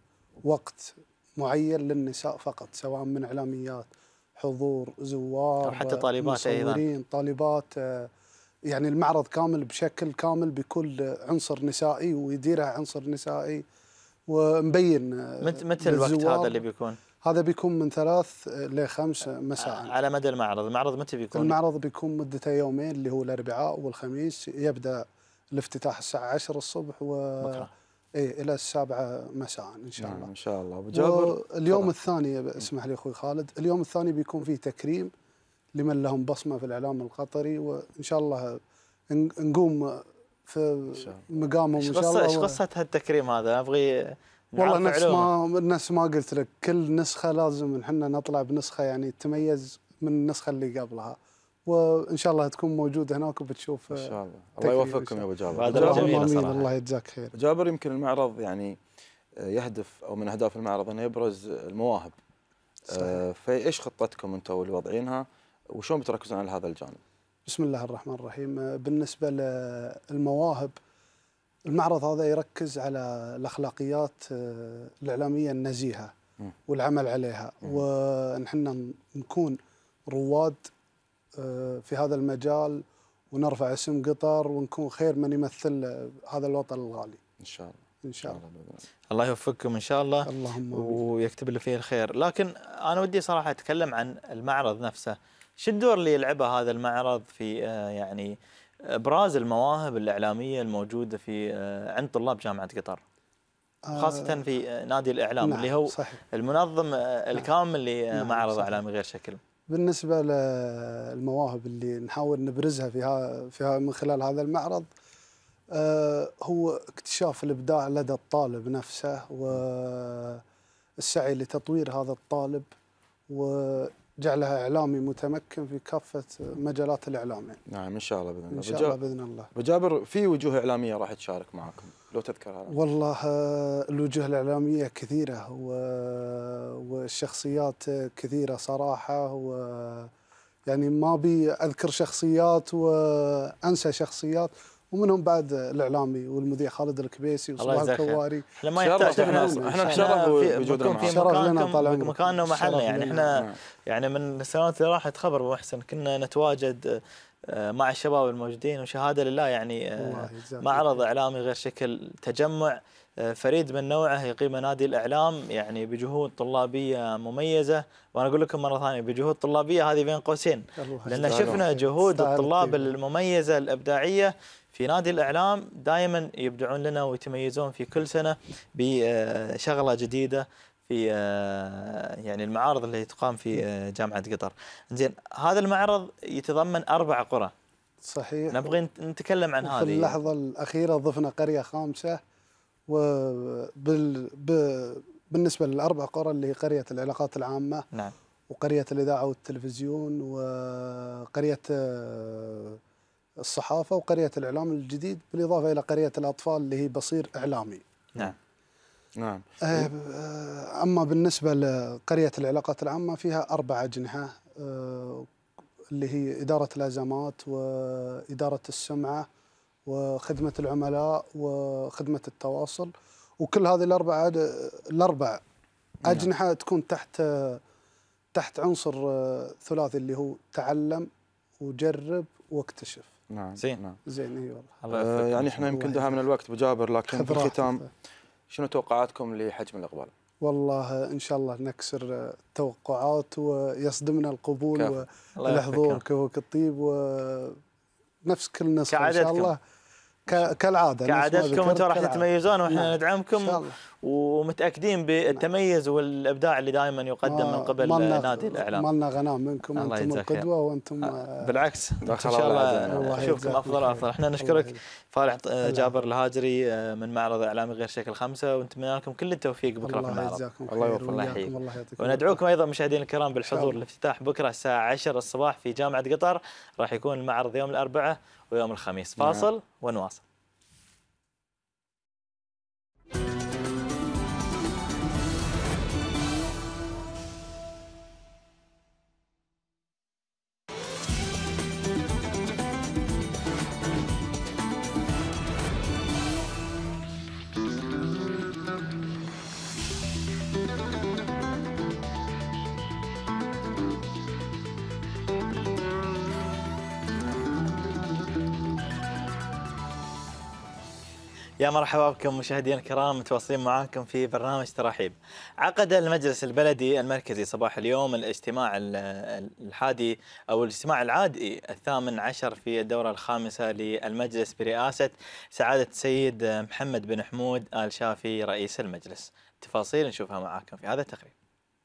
بوقت معين للنساء فقط، سواء من إعلاميات، حضور، زوار، أو حتى طالبات أيضا، طالبات. يعني المعرض كامل بشكل كامل بكل عنصر نسائي ويديرها عنصر نسائي ومبين. متى الوقت هذا اللي بيكون؟ هذا بيكون من ثلاث لخمس مساء على مدى المعرض. المعرض متى بيكون؟ المعرض بيكون مدته يومين، اللي هو الأربعاء والخميس. يبدأ الافتتاح الساعة عشرة الصبح و بكرة إيه إلى السابعة مساء إن شاء الله. نعم إن شاء الله. أبو جابر، اليوم الثاني اسمح لي أخوي خالد، اليوم الثاني بيكون فيه تكريم لمن لهم بصمة في الإعلام القطري، وإن شاء الله نقوم في مقامهم إن شاء الله. ايش قصة هالتكريم هذا؟ أبغي والله نفس ما نفس ما قلت لك، كل نسخة لازم نحن نطلع بنسخة يعني تميز من النسخة اللي قبلها، وإن شاء الله تكون موجودة هناك وبتشوف. إن شاء الله. الله يوفقكم يا أبو جابر. هذا جميل صراحة. الله يجزاك خير. جابر، يمكن المعرض يعني يهدف أو من أهداف المعرض أنه يبرز المواهب. آه فإيش خطتكم أنتم اللي واضعينها وشون بتركزون على هذا الجانب؟ بسم الله الرحمن الرحيم. بالنسبة للمواهب، المعرض هذا يركز على الأخلاقيات الإعلامية النزيهة والعمل عليها، ونحن نكون رواد في هذا المجال ونرفع اسم قطر ونكون خير من يمثل هذا الوطن الغالي إن شاء الله. إن شاء الله. الله يوفقكم إن شاء الله. اللهم ويكتب لي فيه الخير. لكن أنا ودي صراحة أتكلم عن المعرض نفسه. شو الدور اللي يلعبه هذا المعرض في يعني ابراز المواهب الاعلاميه الموجوده في عند طلاب جامعه قطر، خاصه في نادي الاعلام نعم اللي هو صحيح. المنظم الكامل لمعرض نعم اعلامي غير شكل؟ بالنسبه للمواهب اللي نحاول نبرزها فيها فيها من خلال هذا المعرض، هو اكتشاف الابداع لدى الطالب نفسه والسعي لتطوير هذا الطالب وجعلها إعلامي متمكن في كافة مجالات الإعلام. نعم إن شاء الله بإذن الله. إن شاء الله بإذن الله. أبو جابر، في وجوه إعلامية راح تشارك معكم لو تذكر هذا؟ والله الوجوه الإعلامية كثيرة والشخصيات كثيرة صراحة، ويعني ما بي أذكر شخصيات وأنسى شخصيات، ومنهم بعد الاعلامي والمذيع خالد الكبيسي وصلاح الكواري. احنا ما يحتاج احنا احنا نتشرف بوجودنا معكم. شرف لنا طال عمرك. مكاننا ومحلنا، يعني احنا يعني من السنوات اللي راحت خبر ابو محسن كنا نتواجد مع الشباب الموجودين، وشهاده لله يعني معرض اعلامي غير شكل، تجمع فريد من نوعه يقيم نادي الاعلام يعني بجهود طلابيه مميزه. وانا اقول لكم مره ثانيه بجهود طلابيه هذه بين قوسين، لان شفنا جهود الطلاب المميزه الابداعيه في نادي الإعلام، دائما يبدعون لنا ويتميزون في كل سنة بشغلة جديدة في يعني المعارض اللي تقام في جامعة قطر. زين، هذا المعرض يتضمن أربع قرى. صحيح. نبغي نتكلم عن هذه. في اللحظة الأخيرة ضفنا قرية خامسة، وبال بالنسبة للأربع قرى اللي هي قرية العلاقات العامة، نعم، وقرية الإذاعة والتلفزيون، وقرية الصحافة، وقرية الإعلام الجديد، بالإضافة إلى قرية الأطفال اللي هي بصير إعلامي. نعم نعم. أما بالنسبة لقرية العلاقات العامة فيها أربع أجنحة، اللي هي إدارة الأزمات وإدارة السمعة وخدمة العملاء وخدمة التواصل، وكل هذه الأربع الأربع أجنحة نعم. تكون تحت تحت عنصر ثلاثي اللي هو تعلم وجرب واكتشف. نعم زين نعم. زين اي والله. آه يعني احنا يمكن انتهى من الوقت ابو جابر، لكن في الختام شنو توقعاتكم لحجم الاقبال؟ والله إن شاء الله نكسر التوقعات ويصدمنا القبول والحضور كفوك الطيب ونفس كل نسخة إن شاء الله كالعادة. كعادتكم أنتم راح تتميزون وإحنا ندعمكم، ومتأكدين بالتميز والإبداع اللي دائما يقدم من قبل نادي الإعلام. ما لنا غنى منكم، أنتم القدوة وأنتم بالعكس إن شاء الله نشوفكم أفضل وأفضل. إحنا نشكرك فالح جابر الهاجري من معرض إعلامي غير شكل خمسة، ونتمنى لكم كل التوفيق بكرة في المعرض. الله يوفقك. الله يحييك. وندعوكم أيضا مشاهدينا الكرام بالحضور الافتتاح بكرة الساعة عشرة الصباح في جامعة قطر. راح يكون المعرض يوم الأربعاء ويوم الخميس. فاصل ونواصل. يا مرحبا بكم مشاهدينا الكرام، متواصلين معاكم في برنامج تراحيب. عقد المجلس البلدي المركزي صباح اليوم الاجتماع الحادي أو الاجتماع العادي الثامن عشر في الدورة الخامسة للمجلس برئاسة سعادة السيد محمد بن حمود آل شافي رئيس المجلس. تفاصيل نشوفها معاكم في هذا التقرير.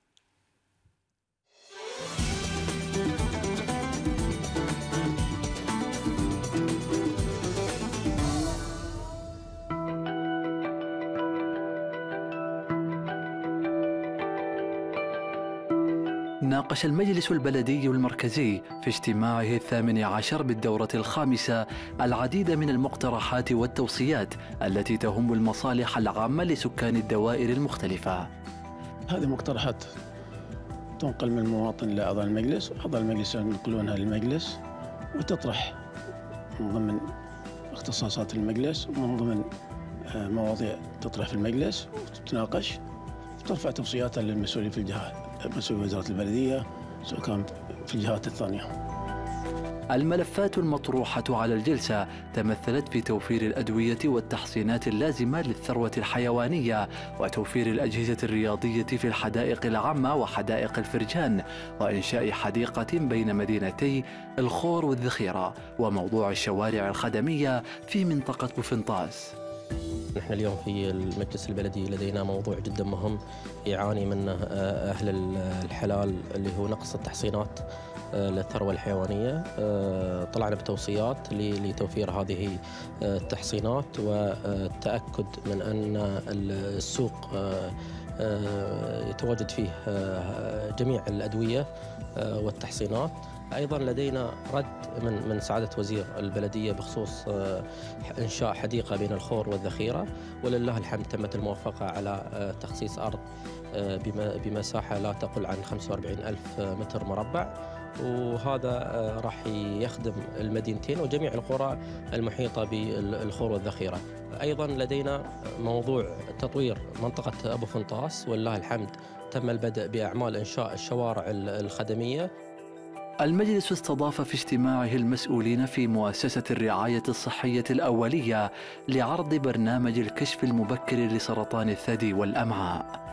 ناقش المجلس البلدي المركزي في اجتماعه الثامن عشر بالدورة الخامسة العديد من المقترحات والتوصيات التي تهم المصالح العامة لسكان الدوائر المختلفة. هذه مقترحات تنقل من المواطن لأعضاء المجلس، وأعضاء المجلس ينقلونها للمجلس وتطرح من ضمن اختصاصات المجلس ومن ضمن مواضيع تطرح في المجلس وتتناقش وترفع توصياتها للمسؤولين في الجهات، مسؤول وزارة البلدية سواء كان في الجهات الثانية. الملفات المطروحة على الجلسة تمثلت في توفير الأدوية والتحصينات اللازمة للثروة الحيوانية وتوفير الأجهزة الرياضية في الحدائق العامة وحدائق الفرجان وإنشاء حديقة بين مدينتي الخور والذخيرة وموضوع الشوارع الخدمية في منطقة بوفنطاس. نحن اليوم في المجلس البلدي لدينا موضوع جدا مهم يعاني منه أهل الحلال اللي هو نقص التحصينات للثروة الحيوانية. طلعنا بتوصيات لتوفير هذه التحصينات والتأكد من أن السوق يتواجد فيه جميع الأدوية والتحصينات. أيضا لدينا رد من من سعادة وزير البلدية بخصوص إنشاء حديقة بين الخور والذخيرة، ولله الحمد تمت الموافقة على تخصيص أرض بمساحة لا تقل عن خمسة وأربعين ألف متر مربع، وهذا راح يخدم المدينتين وجميع القرى المحيطة بالخور والذخيرة. أيضا لدينا موضوع تطوير منطقة أبو فنطاس، ولله الحمد تم البدء بأعمال إنشاء الشوارع الخدمية. المجلس استضاف في اجتماعه المسؤولين في مؤسسة الرعاية الصحية الأولية لعرض برنامج الكشف المبكر لسرطان الثدي والأمعاء.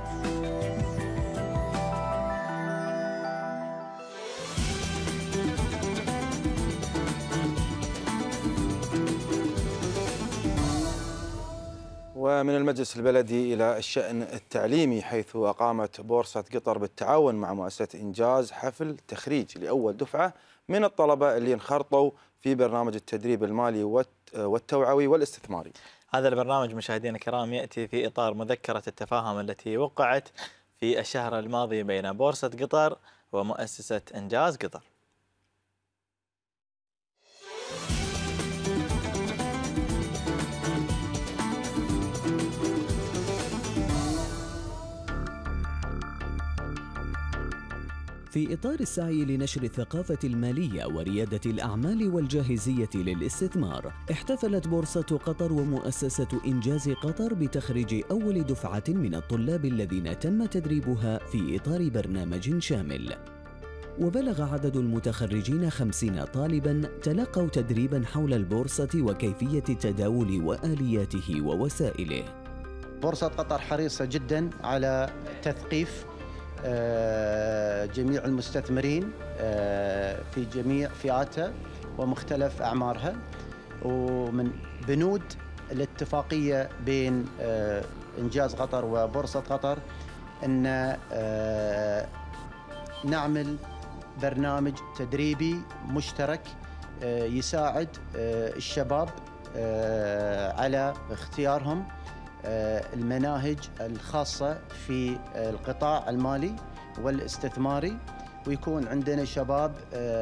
ومن المجلس البلدي إلى الشأن التعليمي، حيث أقامت بورصة قطر بالتعاون مع مؤسسة إنجاز حفل تخريج لأول دفعة من الطلبة اللي انخرطوا في برنامج التدريب المالي والتوعوي والاستثماري. هذا البرنامج مشاهدينا الكرام يأتي في إطار مذكرة التفاهم التي وقعت في الشهر الماضي بين بورصة قطر ومؤسسة إنجاز قطر. في إطار السعي لنشر الثقافة المالية وريادة الأعمال والجاهزية للاستثمار، احتفلت بورصة قطر ومؤسسة إنجاز قطر بتخريج أول دفعة من الطلاب الذين تم تدريبها في إطار برنامج شامل. وبلغ عدد المتخرجين خمسين طالباً تلقوا تدريباً حول البورصة وكيفية التداول وآلياته ووسائله. بورصة قطر حريصة جدا على تثقيف جميع المستثمرين في جميع فئاتها ومختلف أعمارها، ومن بنود الاتفاقية بين إنجاز قطر وبورصة قطر أن نعمل برنامج تدريبي مشترك يساعد الشباب على اختيارهم المناهج الخاصة في القطاع المالي والاستثماري، ويكون عندنا شباب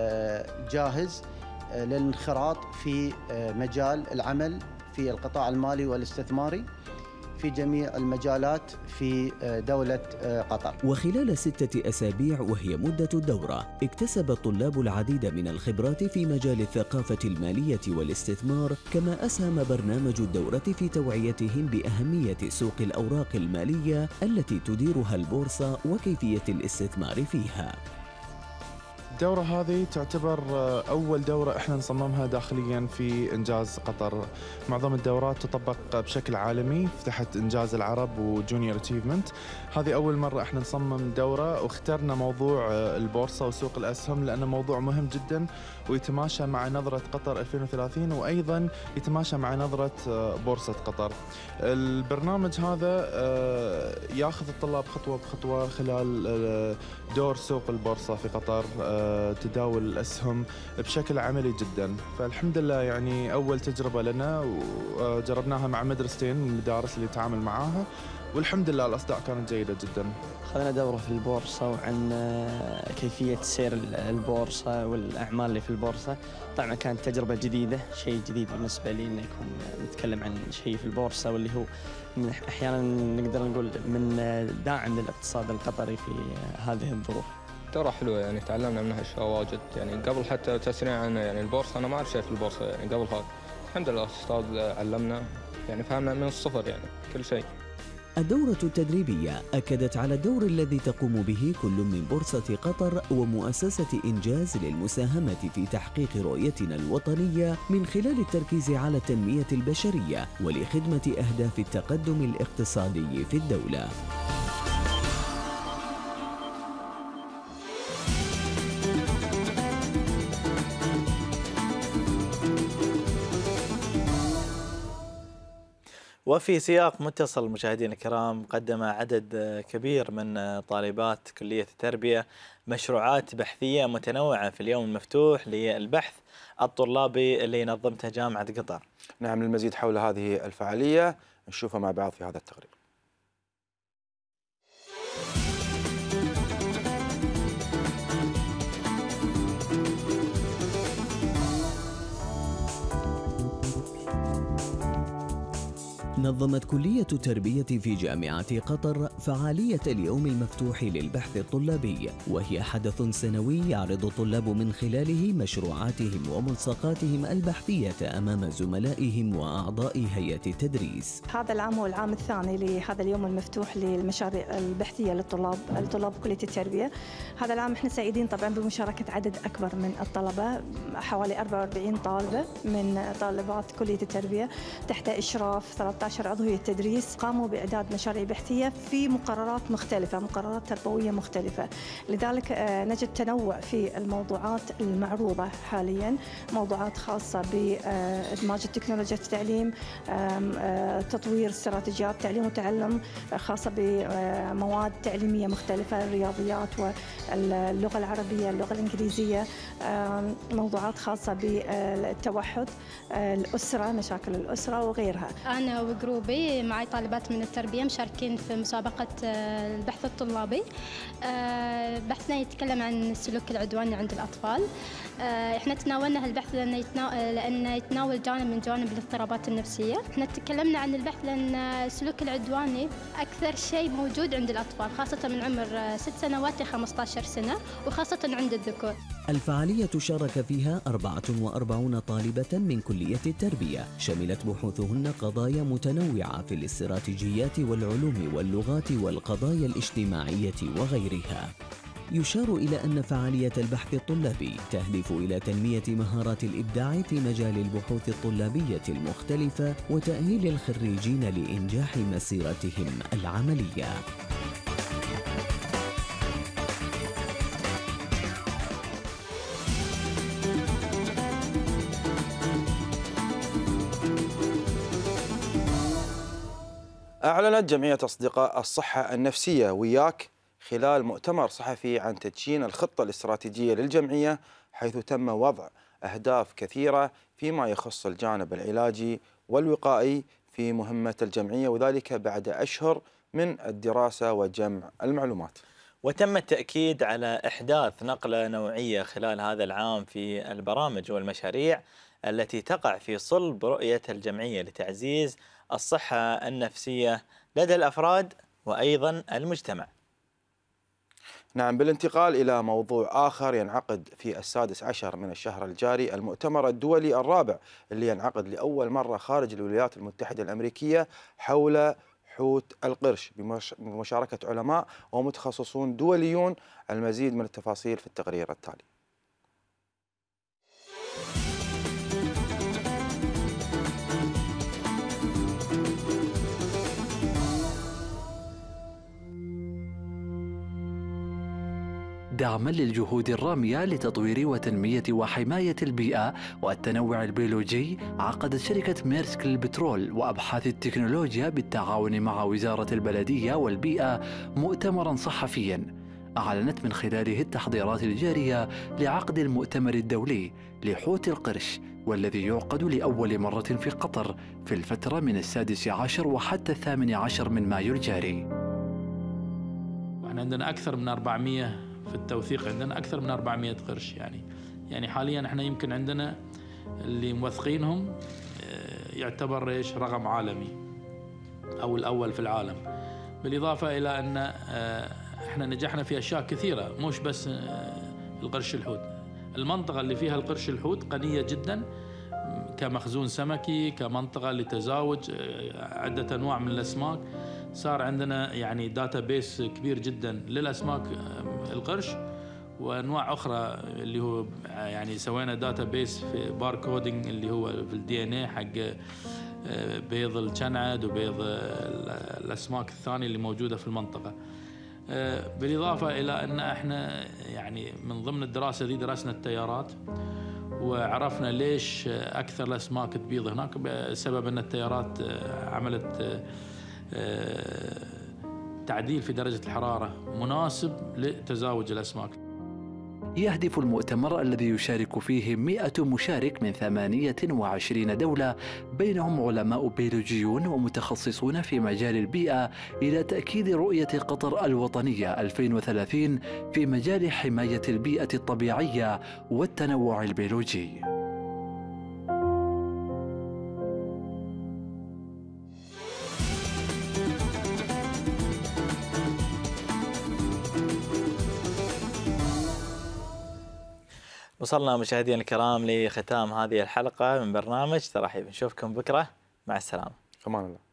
جاهز للانخراط في مجال العمل في القطاع المالي والاستثماري في جميع المجالات في دولة قطر. وخلال ستة أسابيع وهي مدة الدورة، اكتسب الطلاب العديد من الخبرات في مجال الثقافة المالية والاستثمار، كما أسهم برنامج الدورة في توعيتهم بأهمية سوق الأوراق المالية التي تديرها البورصة وكيفية الاستثمار فيها. الدورة هذه تعتبر أول دورة إحنا نصممها داخلياً في إنجاز قطر. معظم الدورات تطبق بشكل عالمي تحت إنجاز العرب وجونيور أتشيفمنت. هذه أول مرة إحنا نصمم دورة، واخترنا موضوع البورصة وسوق الأسهم لأنه موضوع مهم جداً ويتماشى مع نظرة قطر ألفين وثلاثين، وأيضاً يتماشى مع نظرة بورصة قطر. البرنامج هذا ياخذ الطلاب خطوة بخطوة خلال دور سوق البورصة في قطر، تداول الأسهم بشكل عملي جدا. فالحمد لله يعني أول تجربة لنا وجربناها مع مدرستين من المدارس اللي تعامل معاها، والحمد لله الأصداء كانت جيدة جدا. أخذنا دورة في البورصة وعن كيفية سير البورصة والأعمال اللي في البورصة. طبعا كانت تجربة جديدة، شيء جديد بالنسبة لي إن يكون نتكلم عن شيء في البورصة، واللي هو أحيانا نقدر نقول من داعم للاقتصاد القطري في هذه الظروف. دورة حلوة يعني تعلمنا منها أشياء واجد، يعني قبل حتى تسميع عن يعني البورصة أنا ما أعرف شيء في البورصة يعني قبل هذا. الحمد لله الأستاذ علمنا، يعني فهمنا من الصفر يعني كل شيء. الدورة التدريبية أكدت على الدور الذي تقوم به كل من بورصة قطر ومؤسسة إنجاز للمساهمة في تحقيق رؤيتنا الوطنية من خلال التركيز على التنمية البشرية ولخدمة أهداف التقدم الاقتصادي في الدولة. وفي سياق متصل مشاهدينا الكرام، قدم عدد كبير من طالبات كلية التربية مشروعات بحثية متنوعة في اليوم المفتوح للبحث الطلابي اللي نظمته جامعة قطر. نعم، للمزيد حول هذه الفعالية نشوفها مع بعض في هذا التقرير. نظمت كلية التربية في جامعة قطر فعالية اليوم المفتوح للبحث الطلابي، وهي حدث سنوي يعرض الطلاب من خلاله مشروعاتهم وملصقاتهم البحثية أمام زملائهم وأعضاء هيئة التدريس. هذا العام هو العام الثاني لهذا اليوم المفتوح للمشاريع البحثية للطلاب الطلاب كلية التربية. هذا العام احنا سعيدين طبعا بمشاركة عدد أكبر من الطلبة، حوالي أربعة وأربعين طالبة من طالبات كلية التربية تحت إشراف ثلاثة عشر عضو هيئة التدريس. قاموا بإعداد مشاريع بحثية في مقررات مختلفة، مقررات تربوية مختلفة، لذلك نجد تنوع في الموضوعات المعروضة حاليا، موضوعات خاصة بإدماج التكنولوجيا في التعليم، تطوير استراتيجيات تعليم وتعلم خاصة بمواد تعليمية مختلفة، الرياضيات واللغة العربية، اللغة الإنجليزية، موضوعات خاصة بالتوحد، الأسرة، مشاكل الأسرة وغيرها. أنا وجروبي معي طالبات من التربية مشاركين في مسابقة البحث الطلابي. بحثنا يتكلم عن السلوك العدواني عند الأطفال. احنا تناولنا هالبحث لأنه يتناول, لأنه يتناول جانب من جوانب الاضطرابات النفسية. احنا تكلمنا عن البحث لأن السلوك العدواني أكثر شيء موجود عند الأطفال، خاصة من عمر ست سنوات ل خمسة عشر سنة، وخاصة عند الذكور. الفعالية شارك فيها أربعة وأربعين طالبة من كلية التربية، شملت بحوثهن قضايا متنوعة في الاستراتيجيات والعلوم واللغات والقضايا الاجتماعية وغيرها. يشار إلى أن فعالية البحث الطلابي تهدف إلى تنمية مهارات الإبداع في مجال البحوث الطلابية المختلفة وتأهيل الخريجين لإنجاح مسيرتهم العملية. أعلنت جمعية أصدقاء الصحة النفسية وياك خلال مؤتمر صحفي عن تدشين الخطة الاستراتيجية للجمعية، حيث تم وضع أهداف كثيرة فيما يخص الجانب العلاجي والوقائي في مهمة الجمعية، وذلك بعد أشهر من الدراسة وجمع المعلومات. وتم التأكيد على إحداث نقلة نوعية خلال هذا العام في البرامج والمشاريع التي تقع في صلب رؤية الجمعية لتعزيز الصحة النفسية لدى الأفراد وأيضا المجتمع. نعم، بالانتقال إلى موضوع آخر، ينعقد في السادس عشر من الشهر الجاري المؤتمر الدولي الرابع اللي ينعقد لأول مرة خارج الولايات المتحدة الأمريكية حول حوت القرش بمشاركة علماء ومتخصصون دوليون. المزيد من التفاصيل في التقرير التالي. دعما للجهود الرامية لتطوير وتنمية وحماية البيئة والتنوع البيولوجي، عقدت شركة ميرسك للبترول وأبحاث التكنولوجيا بالتعاون مع وزارة البلدية والبيئة مؤتمرا صحفيا أعلنت من خلاله التحضيرات الجارية لعقد المؤتمر الدولي لحوت القرش، والذي يعقد لأول مرة في قطر في الفترة من السادس عشر وحتى الثامن عشر من مايو الجاري. احنا عندنا أكثر من أربعمئة في التوثيق، عندنا أكثر من أربعمئة قرش. يعني يعني حاليا احنا يمكن عندنا اللي موثقينهم يعتبر ايش رقم عالمي أو الأول في العالم، بالإضافة إلى أن احنا نجحنا في أشياء كثيرة، مش بس القرش الحوت. المنطقة اللي فيها القرش الحوت غنية جدا كمخزون سمكي، كمنطقة لتزاوج عدة أنواع من الأسماك. صار عندنا يعني داتا بيس كبير جدا للأسماك القرش وأنواع أخرى، اللي هو يعني سوينا داتا بيس في باركودينج اللي هو في الدي ان اي حق بيض الكنعد وبيض الأسماك الثانية اللي موجودة في المنطقة. بالإضافة إلى أن احنا يعني من ضمن الدراسة دي درسنا التيارات، وعرفنا ليش أكثر الأسماك تبيض هناك، بسبب أن التيارات عملت تعديل في درجة الحرارة مناسب لتزاوج الأسماك. يهدف المؤتمر الذي يشارك فيه مئة مشارك من ثمانية وعشرين دولة بينهم علماء بيولوجيون ومتخصصون في مجال البيئة إلى تأكيد رؤية قطر الوطنية ألفين وثلاثين في مجال حماية البيئة الطبيعية والتنوع البيولوجي. وصلنا مشاهدينا الكرام لختام هذه الحلقة من برنامج ترحيب. نشوفكم بكرة، مع السلامة. أمان الله.